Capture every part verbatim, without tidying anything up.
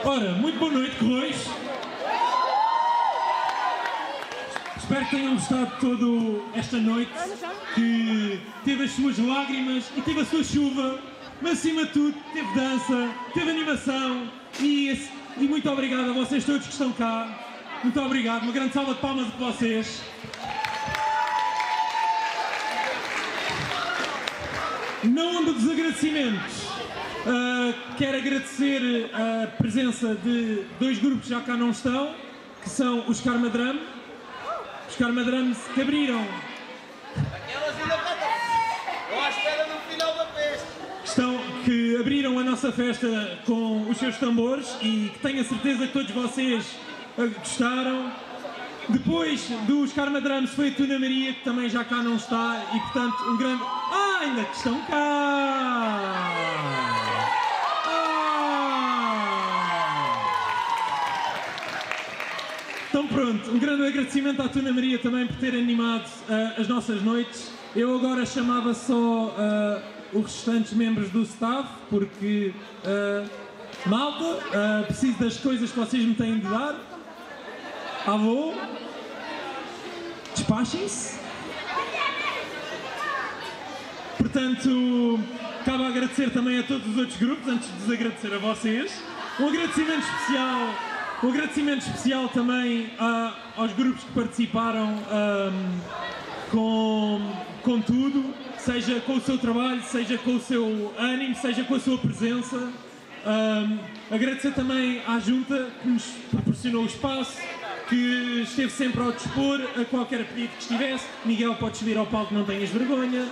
Ora, muito boa noite, Correios. Espero que tenham gostado toda esta noite, que teve as suas lágrimas e teve a sua chuva, mas acima de tudo teve dança, teve animação e, e muito obrigado a vocês todos que estão cá. Muito obrigado, uma grande salva de palmas para vocês. Na onda dos agradecimentos, uh, quero agradecer a presença de dois grupos que já cá não estão, que são os Karma Drum. Os Karma Drums que abriram. Aquelas ainda estão à espera do final da festa. Estão, que abriram a nossa festa com os seus tambores e que tenho a certeza que todos vocês uh, gostaram. Depois dos Karma Drums foi a Tuna Maria, que também já cá não está, e portanto um grande... Ah, ainda que estão cá! Ah! Então pronto, um grande agradecimento à Tuna Maria também por ter animado uh, as nossas noites. Eu agora chamava só uh, os restantes membros do staff, porque uh, malta, uh, preciso das coisas que vocês me têm de dar. Alô? Despachem-se. Portanto, cabe agradecer também a todos os outros grupos, antes de desagradecer a vocês. Um agradecimento especial, um agradecimento especial também a, aos grupos que participaram um, com, com tudo, seja com o seu trabalho, seja com o seu ânimo, seja com a sua presença. Um, agradecer também à Junta que nos proporcionou o espaço, que esteve sempre ao dispor a qualquer pedido que estivesse. Miguel, podes subir ao palco, não tenhas vergonha.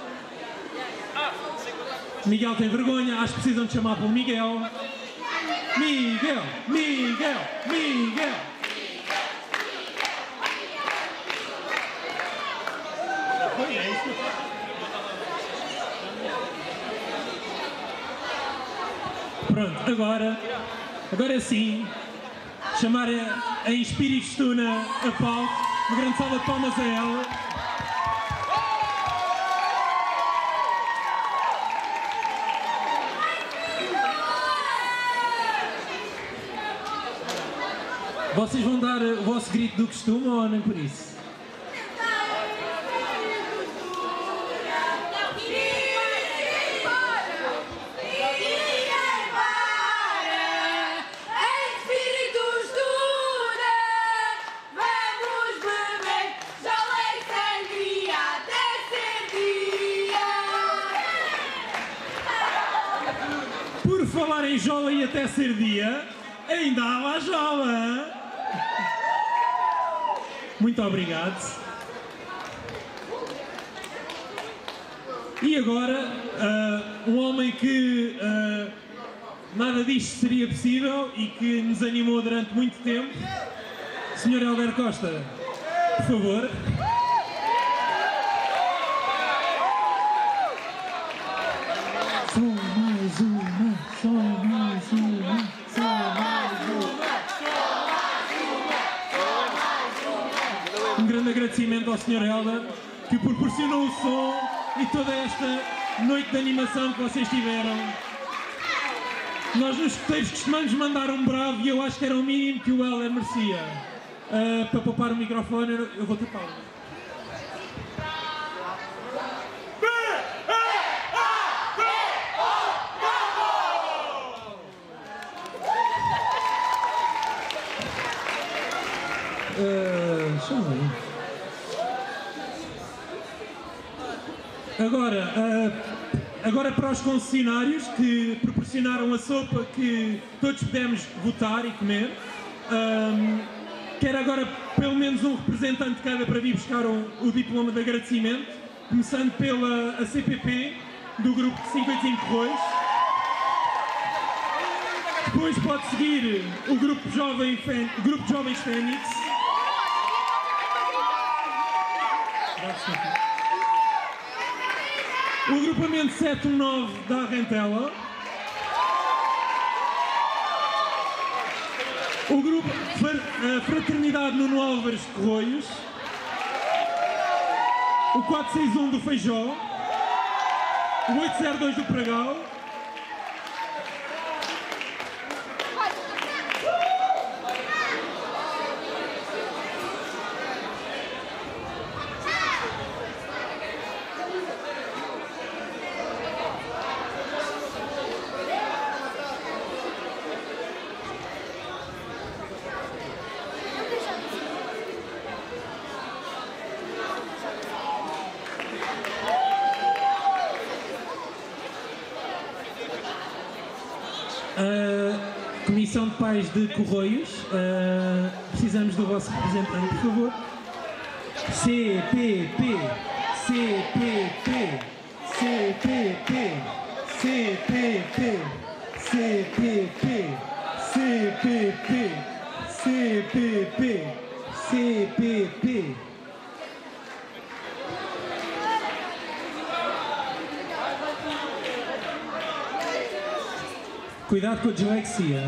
Miguel tem vergonha, acho que precisam de chamar pelo Miguel. Miguel, Miguel, Miguel. Pronto, agora, agora sim, chamar a, a Espíritos Tuna a palco. Uma grande salva de palmas a ela. Vocês vão dar o vosso grito do costume ou nem por isso? Por falar em jola e até ser dia, ainda há lá jola! Muito obrigado. E agora, uh, um homem que uh, nada disto seria possível e que nos animou durante muito tempo, senhor Helder Costa, por favor. Só mais uma, só mais uma, só mais uma. Um grande agradecimento ao senhor Helder, que proporcionou o som e toda esta noite de animação que vocês tiveram. Nós nos escuteiros costumamos mandar um bravo e eu acho que era o mínimo que o Helder merecia. Uh, para poupar o microfone, eu vou tapá-lo. Uh, chama. Agora, uh, agora para os concessionários que proporcionaram a sopa que todos pudemos votar e comer, um, quero agora pelo menos um representante de cada para vir buscar o, o diploma de agradecimento, começando pela a C P P do grupo de cinquenta e cinco Correios. Depois pode seguir o grupo, Jovem Fên, o grupo de Jovens Fênix. O agrupamento sete um nove da Rentela. O grupo a Fraternidade Nuno Álvares de Correios. O quatro seis um do Feijó. O oito zero dois do Pragal. Uh, Comissão de Pais de Correios, uh, precisamos do vosso representante, por favor. C P P, C P P, C P P, C P P, C P P, C P P, C P P, C P P. Cuidado com a dislexia.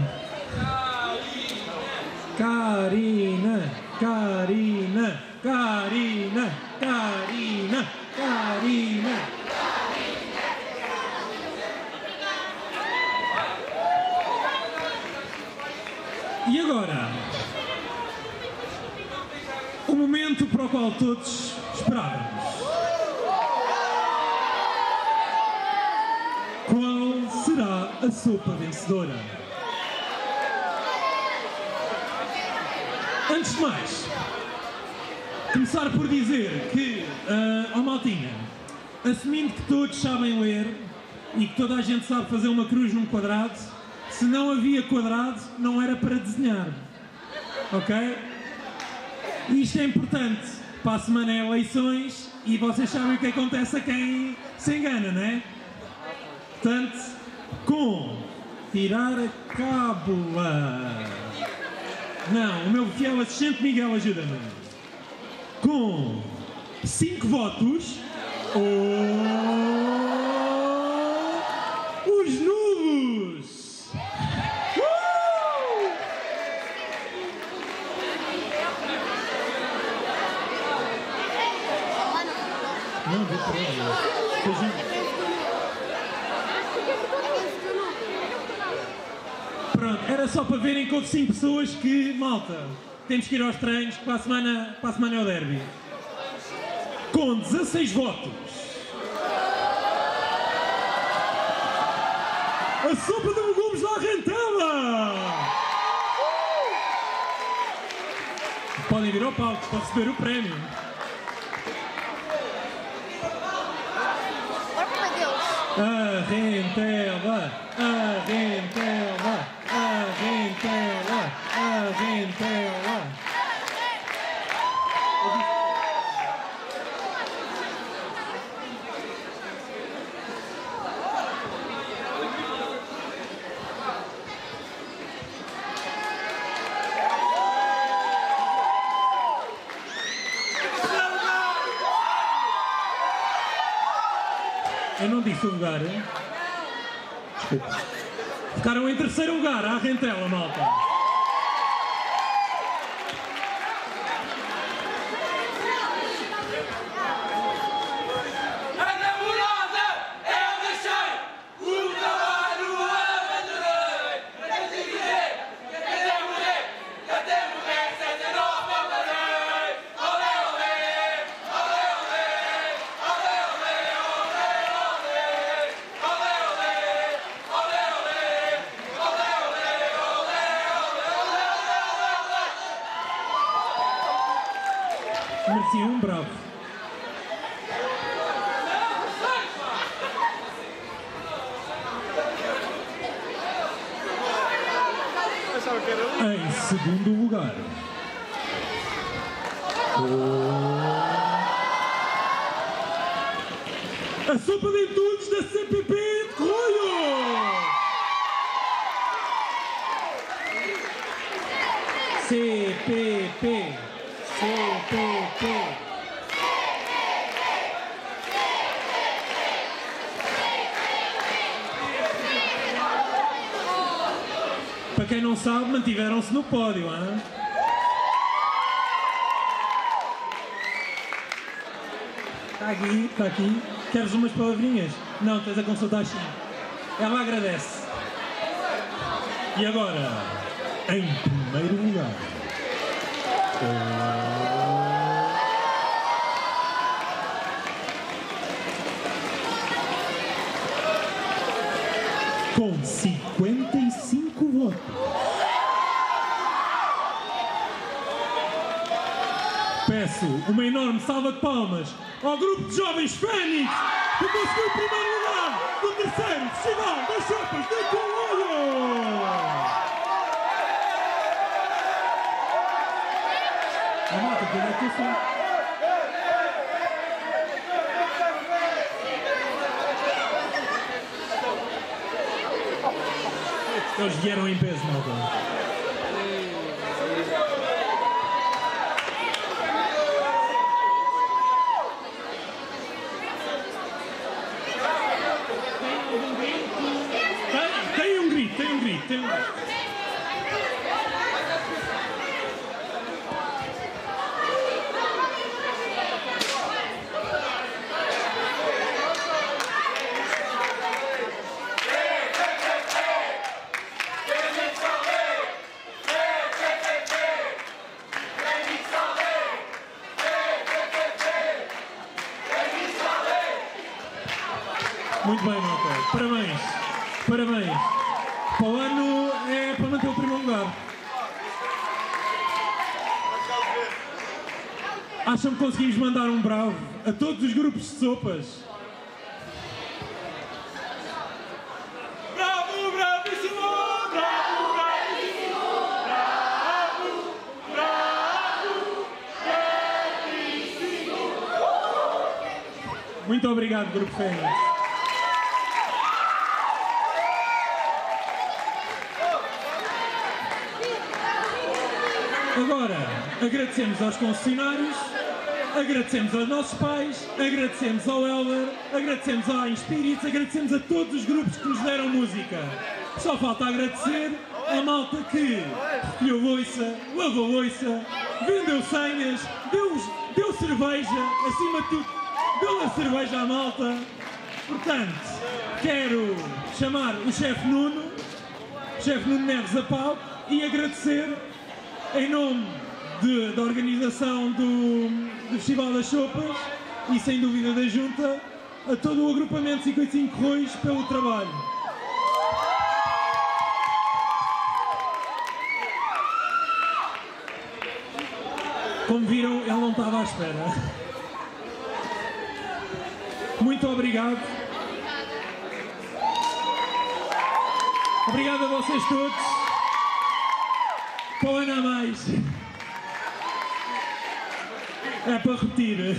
Karina, Karina, Karina, Karina, Karina. E agora? O momento para o qual todos esperávamos. Qual será a sopa vencedora? Antes de mais, começar por dizer que, uh, oh maltinha, assumindo que todos sabem ler e que toda a gente sabe fazer uma cruz num quadrado, se não havia quadrado, não era para desenhar, ok? E isto é importante, para a semana é eleições e vocês sabem o que acontece a quem se engana, não é? Portanto, com tirar a cábula. Não, o meu fiel assistente Miguel ajuda-me. Com cinco votos, ou os nulos. Uh! Não, vou parar. Pronto, era só para verem que houve cinco pessoas que, malta, temos que ir aos treinos, que para a semana, para a semana é o derby. Com dezasseis votos. A sopa de legumes da Rentela! Podem vir ao palco para receber o prémio. A Rentela! A Rentela! A Rentela! A Rentela! Eu não disse o lugar, hein? Desculpa. Ficaram em terceiro lugar, à Rentela, malta. Merecia um bravo. Em segundo lugar, a sopa de entulhos da C P P de Correio. C P P. C P P. Para quem não sabe, mantiveram-se no pódio, hein? Está aqui, está aqui. Queres umas palavrinhas? Não, tens a consultar a China. Ela agradece. E agora, em primeiro lugar, com cinquenta e cinco votos, peço uma enorme salva de palmas ao grupo de jovens Fênix que conseguiu o primeiro lugar do terceiro Festival das Sopas de Correio. adaptação. Eles vieram em peso, malta. Tem um grito, tem um grito, tem um grito. Muito bem, malta. Parabéns. Parabéns. Para o ano é para manter o primeiro lugar. Acham que conseguimos mandar um bravo a todos os grupos de sopas? Bravo, bravíssimo! Bravo, bravíssimo! Bravo, bravo, bravíssimo! Muito obrigado, Grupo Fênix. Agora, agradecemos aos concessionários, agradecemos aos nossos pais, agradecemos ao Elder, agradecemos à Inspirits, agradecemos a todos os grupos que nos deram música. Só falta agradecer à malta que recolheu loiça, lavou loiça, vendeu senhas, deu, deu cerveja, acima de tudo, deu a cerveja à malta. Portanto, quero chamar o chefe Nuno, o chefe Nuno Neves a pau, e agradecer em nome de, da organização do, do Festival das Sopas e sem dúvida da Junta, a todo o agrupamento cinquenta e cinco Rois pelo trabalho. Como viram, ele não estava à espera. Muito obrigado. Obrigado a vocês todos. Para o ano a mais. É para repetir.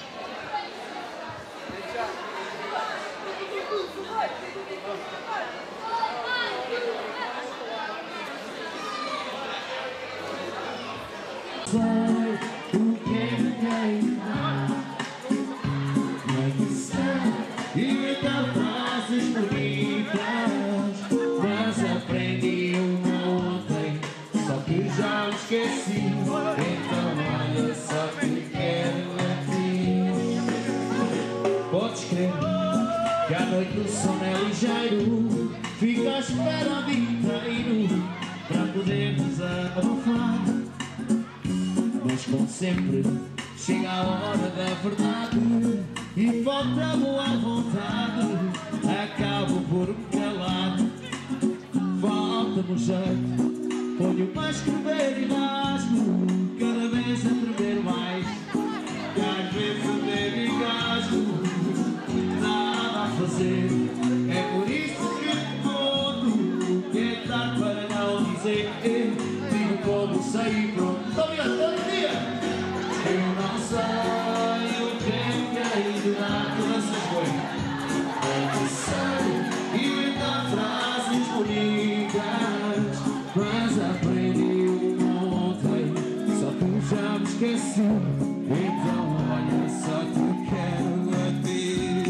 Esqueci, então olha só que quero a ti. Podes crer que à noite o sono é ligeiro, fica à espera o dia inteiro para podermos abafar. Mas como sempre chega a hora da verdade e volta a boa vontade, acabo por me calar. Falta-me o jeito, ponho-me a escrever e rasgo, cada vez a tremer mais, e às vezes a ter engasgo, nada a fazer, é por isso que te conto, que é tarde para não dizer, digo como sei e pronto. Muito obrigado, todo dia! Eu não sei o que é que hei de dar todas essas coisas, eu sei inventar frases bonitas, mas aprendi uma ontem, só que já me esqueci. Então olha, só te quero a ti.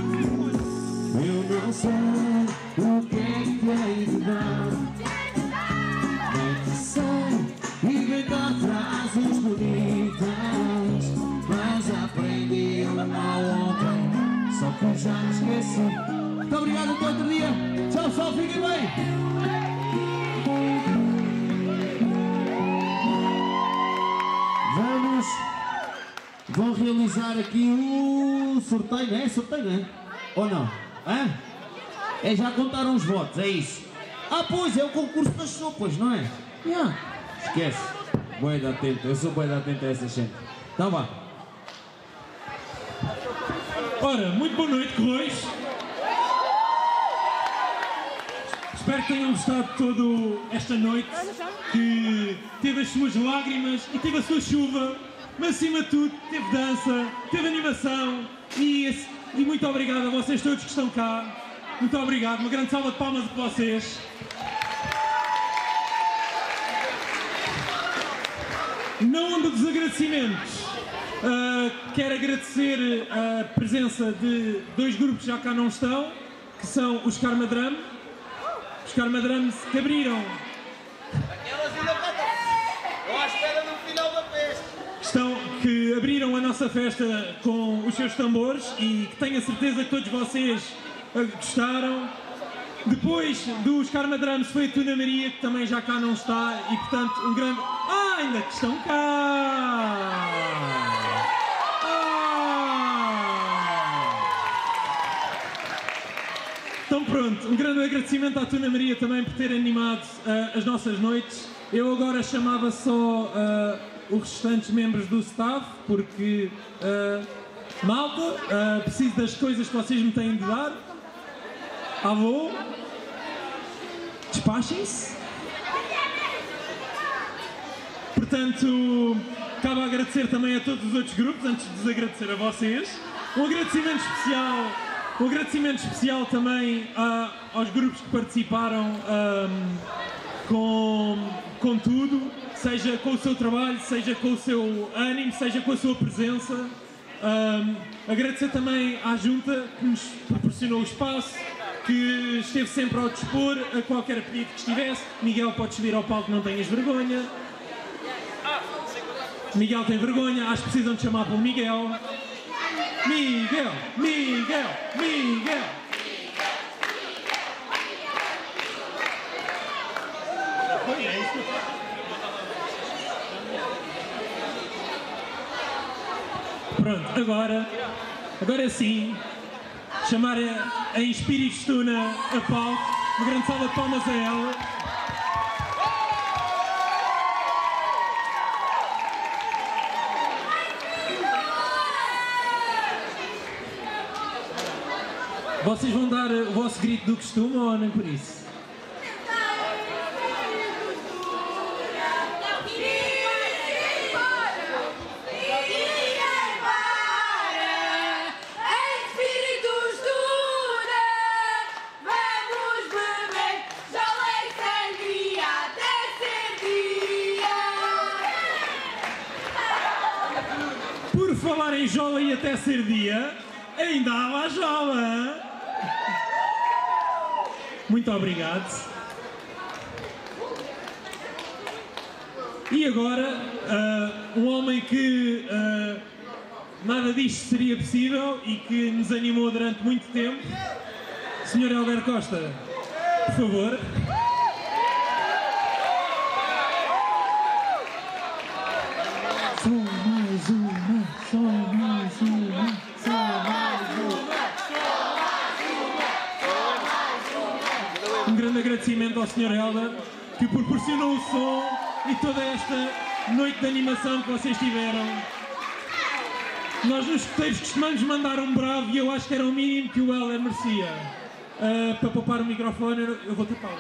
Eu não sei o que é que hei de dar, nem sei inventar frases bonitas, mas aprendi uma ontem, só que já me esqueci. Muito obrigado, até outro dia. Tchau, tchau, fiquem bem. Vamos, vão realizar aqui o sorteio, não é? Sorteio, não é? Ou não? Hã? É já contar uns votos, é isso? Ah, pois, é o concurso das sopas, não é? Yeah. Esquece. Boa da atento, eu sou boa da atento a essa gente. Então vá. Ora, muito boa noite, Rois. Espero que tenham gostado de toda esta noite, que teve as suas lágrimas e teve a sua chuva, mas acima de tudo teve dança, teve animação e, e muito obrigado a vocês todos que estão cá. Muito obrigado, uma grande salva de palmas de vocês. Na onda dos agradecimentos, uh, quero agradecer a presença de dois grupos que já cá não estão, que são os Karma Drum. Os Karma Drums que abriram. Aquelas ainda faltam. Estou à espera no final da festa. Estão, que abriram a nossa festa com os seus tambores e que tenho a certeza que todos vocês uh, gostaram. Depois dos Karma Drums foi a Tuna Maria, que também já cá não está, e portanto um grande... Ah, ainda que estão cá! Ah! Então pronto, um grande agradecimento à Tuna Maria também por ter animado uh, as nossas noites. Eu agora chamava só uh, os restantes membros do staff, porque uh, malta, uh, preciso das coisas que vocês me têm de dar. Avô, despachem-se. Portanto, cabe agradecer também a todos os outros grupos, antes de desagradecer a vocês. Um agradecimento especial, um agradecimento especial também a, aos grupos que participaram um, com, com tudo, seja com o seu trabalho, seja com o seu ânimo, seja com a sua presença. Um, agradecer também à Junta que nos proporcionou o espaço, que esteve sempre ao dispor a qualquer pedido que estivesse. Miguel, podes subir ao palco, não tenhas vergonha. Miguel tem vergonha, acho que precisam de chamar pelo Miguel. Miguel, Miguel, Miguel. Pronto, agora, agora sim, chamar a, a Espírito Tuna a palco. Uma grande salva de palmas a ela. Vocês vão dar o vosso grito do costume ou nem por isso? Por falar em jola e até ser dia, ainda há lá jola! Muito obrigado. E agora, uh, um homem que uh, nada disto seria possível e que nos animou durante muito tempo, senhor Helder Costa, por favor. Só mais uma, só mais uma, só mais uma. Um grande agradecimento ao senhor Helder, que proporcionou o som e toda esta noite de animação que vocês tiveram. Nós nos escuteiros costumamos mandar um bravo e eu acho que era o mínimo que o Helder merecia. Uh, para poupar o microfone, eu vou tapá-lo.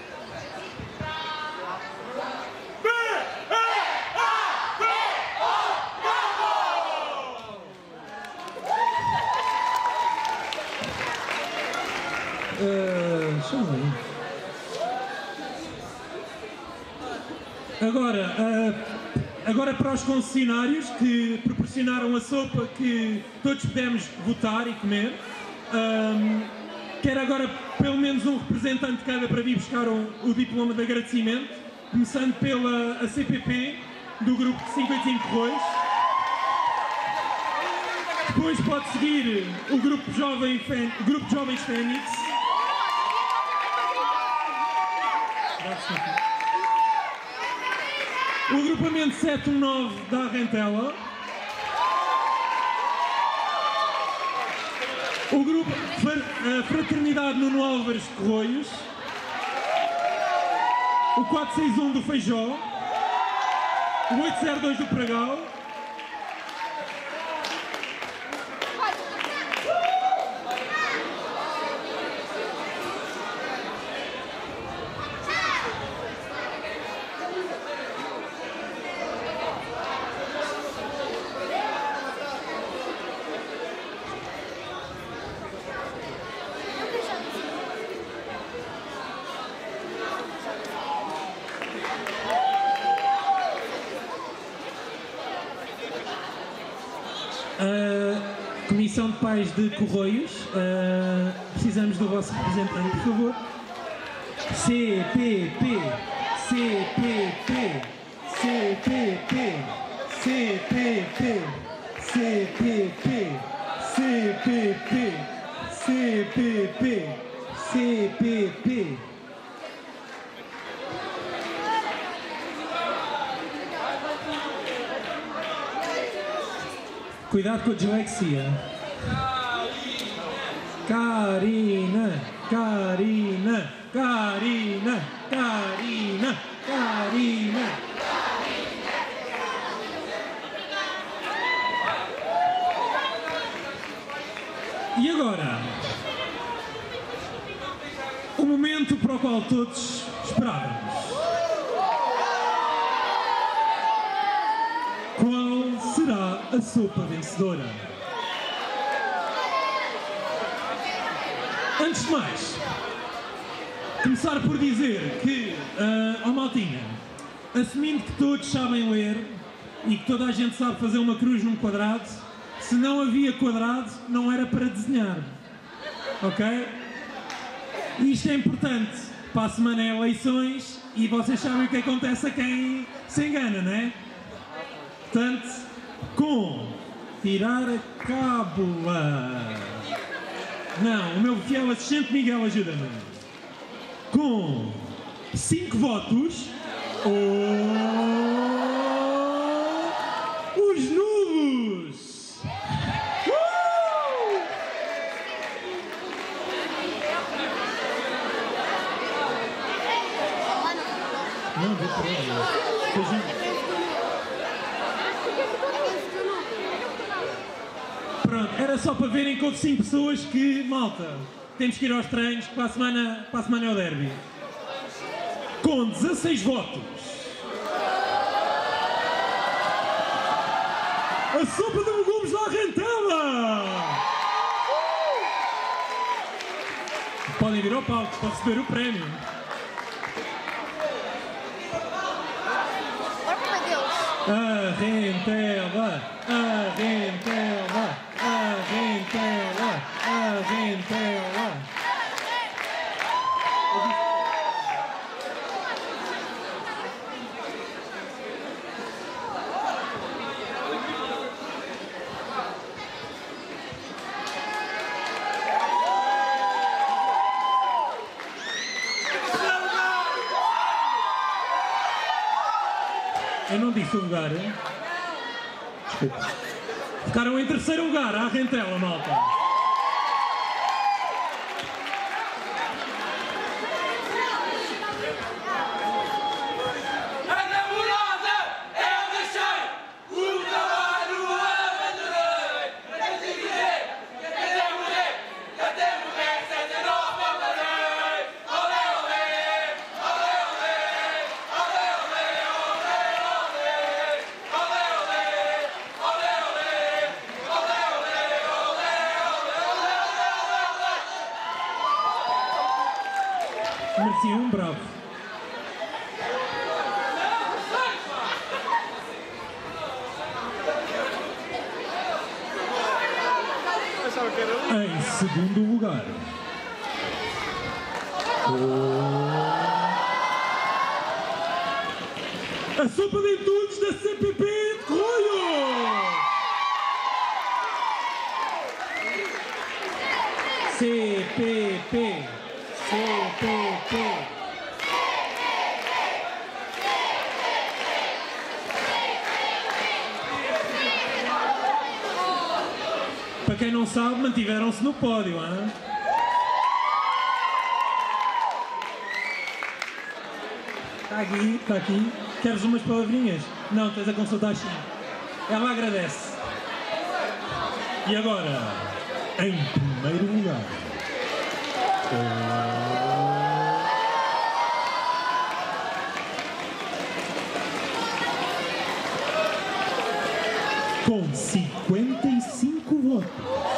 Uh, chama aí. Agora, uh, agora para os concessionários que proporcionaram a sopa que todos pudemos votar e comer, um, quero agora pelo menos um representante de cada para vir buscar o, o diploma de agradecimento, começando pela a C P P do grupo de cinquenta e cinco Corroios. Depois pode seguir o grupo, Jovem Fên, o grupo de Jovens Fênix. O agrupamento sete um nove da Arrentela. O grupo a Fraternidade Nuno Álvares de Corroios. O quatro seis um do Feijó. O oito zero dois do Pragal. Uh, Comissão de Pais de Correios, uh, precisamos do vosso representante, por favor. C P P, C P P, C P P, C P P, C P P, C P P, C P P, C P P. Cuidado com a dislexia. Karina, Karina, Karina, Karina, Karina. E agora? O momento para o qual todos esperávamos. Qual será a sopa vencedora? Antes de mais, começar por dizer que, uh, oh maltinha, assumindo que todos sabem ler e que toda a gente sabe fazer uma cruz num quadrado, se não havia quadrado, não era para desenhar. Ok? E isto é importante. Para a semana é eleições e vocês sabem o que acontece a quem se engana, não é? Portanto, com tirar a cábula. Não, o meu fiel assistente Miguel ajuda-me. Com cinco votos, ou os nulos. Uh! Não, vou para aí. Pronto, era só para verem com cinco pessoas que, malta, temos que ir aos treinos, que para a semana, para a semana é o derby. Com dezasseis votos. A sopa de legumes da Rentela! Uh! Podem vir ao palco para receber o prémio. A Rentela! A Rentela! A Rentela! A Rentela! Eu não disse o lugar, hein? Desculpa. Ficaram em terceiro lugar, à Rentela, malta. Merecia um bravo. Em segundo lugar, a sopa de entulhos da C P P de Correio. C P P. C P P. Para quem não sabe, mantiveram-se no pódio, hein? Está aqui, está aqui. Queres umas palavrinhas? Não, tens a consultar a China. Ela agradece. E agora, em primeiro lugar, com cinquenta e cinco votos.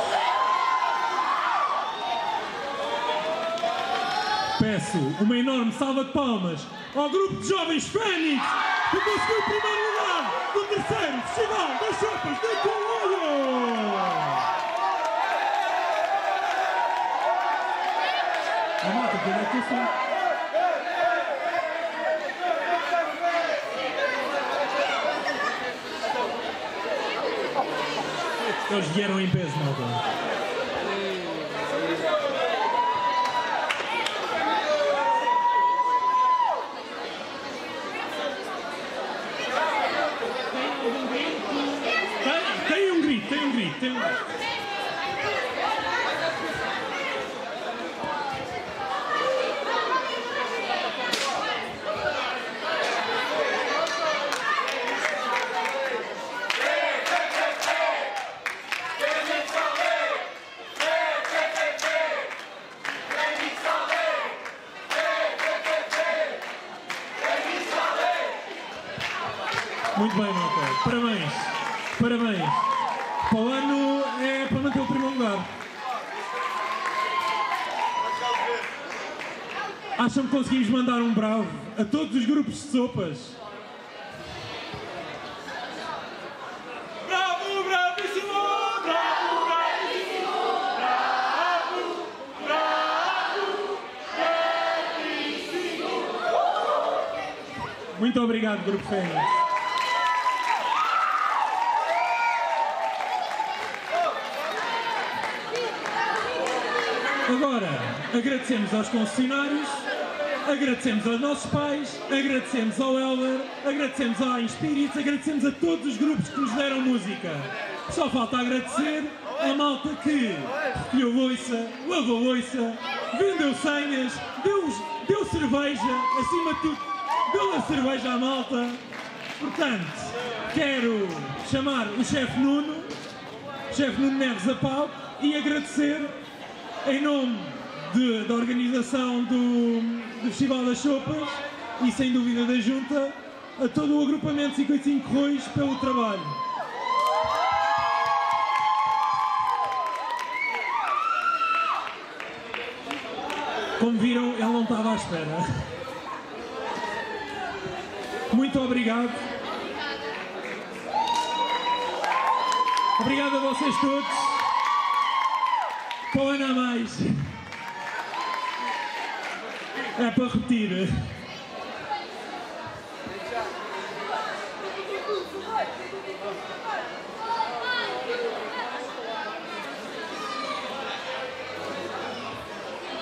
Peço uma enorme salva de palmas ao grupo de jovens Fênix que conseguiu o primeiro lugar. do terceiro Festival das Sopas de Cololho! A malta, que é que eu sou? Eles vieram em peso, malta. Tem um grito, tem um grito, tem um grito. Muito bem, malta. Parabéns. Parabéns. Para o ano é para manter o primeiro lugar. Acham que conseguimos mandar um bravo a todos os grupos de sopas? Bravo, bravíssimo! Bravo, bravíssimo! Bravo, bravo, bravíssimo! Muito obrigado, Grupo Fênix. Agora, agradecemos aos concessionários, agradecemos aos nossos pais, agradecemos ao Elber, agradecemos à Inspirits, agradecemos a todos os grupos que nos deram música. Só falta agradecer à malta que recolheu loiça, lavou loiça, vendeu senhas, deu, deu cerveja, acima de tudo, deu a cerveja à malta. Portanto, quero chamar o chefe Nuno, o chefe Nuno Neves a palco e agradecer em nome de, da organização do, do Festival das Sopas e sem dúvida da Junta, a todo o agrupamento cinquenta e cinco Rois pelo trabalho. Como viram, ele não estava à espera. Muito obrigado. Obrigado a vocês todos. Para o ano a mais. É para repetir.